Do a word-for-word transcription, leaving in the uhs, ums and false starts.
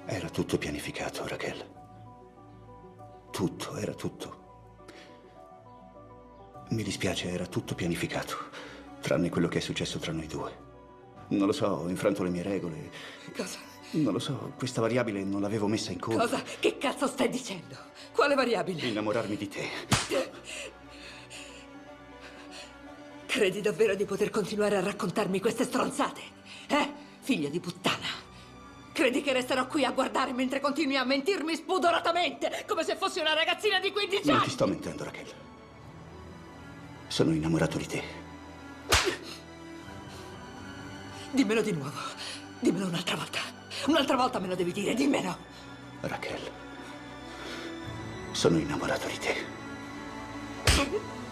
Era tutto pianificato, Raquel. Tutto, era tutto. Mi dispiace, era tutto pianificato. Tranne quello che è successo tra noi due. Non lo so, ho infranto le mie regole. Cosa? Non lo so, questa variabile non l'avevo messa in conto. Cosa? Che cazzo stai dicendo? Quale variabile? Innamorarmi di te. Credi davvero di poter continuare a raccontarmi queste stronzate? Eh? Figlio di puttana. Credi che resterò qui a guardare mentre continui a mentirmi spudoratamente, come se fossi una ragazzina di quindici anni? Non ti sto mentendo, Raquel. Sono innamorato di te. Dimmelo di nuovo. Dimmelo un'altra volta. Un'altra volta me lo devi dire, dimmelo. Raquel, sono innamorato di te.